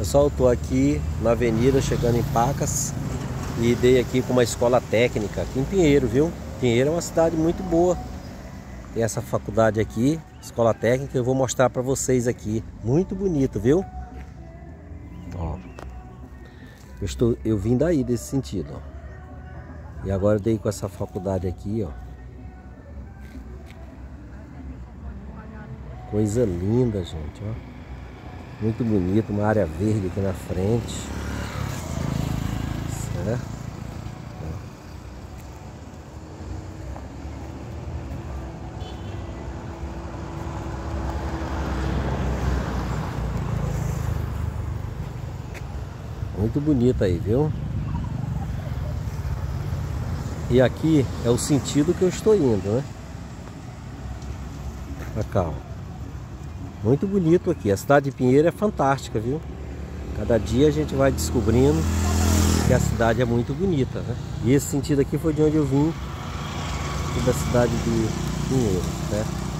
Pessoal, eu tô aqui na avenida, chegando em Pacas, e dei aqui com uma escola técnica aqui em Pinheiro, viu? Pinheiro é uma cidade muito boa. Tem essa faculdade aqui, escola técnica, eu vou mostrar para vocês aqui. Muito bonito, viu? Ó, eu vim daí desse sentido, ó. E agora eu dei com essa faculdade aqui, ó. Coisa linda, gente, ó. Muito bonito, uma área verde aqui na frente. Certo? Muito bonito aí, viu? E aqui é o sentido que eu estou indo, né? Pra cá, ó. Muito bonito aqui. A cidade de Pinheiro é fantástica, viu? Cada dia a gente vai descobrindo que a cidade é muito bonita, né? E esse sentido aqui foi de onde eu vim, da cidade de Pinheiro, certo?